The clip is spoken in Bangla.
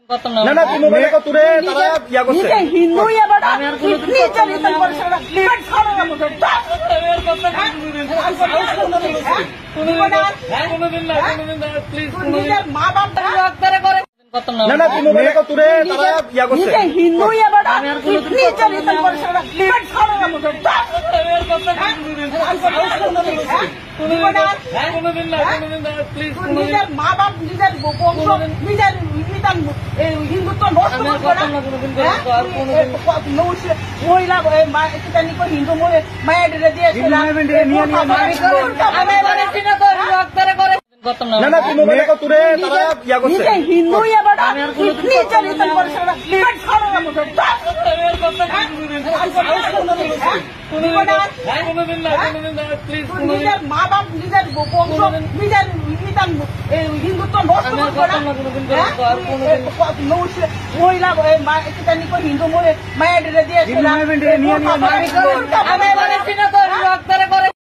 না না তুমি মোবাইলে কত রে তারা ইয়া করছে নিজে হিন্দু এবার নিজে রিটার্ন করে সেটা লিমিট ছাড়া না মত কোনদিন না প্লিজ নিজের মা বাপ ডাক্তারে করে না না তুমি মোবাইলে কত রে তারা ইয়া করছে নিজে হিন্দু এবার নিজে রিটার্ন করে সেটা লিমিট ছাড়া না মত কোনদিন না প্লিজ নিজের মা বাপ নিজের বংশ নিজের হিন্দুত্ব নষ্ট করে মহিলা হিন্দু মায়ের দিয়ে না না তুমি মোবাইলে কত রে তারা ইয়া করছে নিজে হিন্দু এবার নিজে রিটার্ন করে সেটা লিমিট ছাড়া না মত নিজের মা বাপ নিজের বংশ নিজের হিন্দুত্ব নষ্ট করে মহিলা হিন্দু মায়ের দিয়ে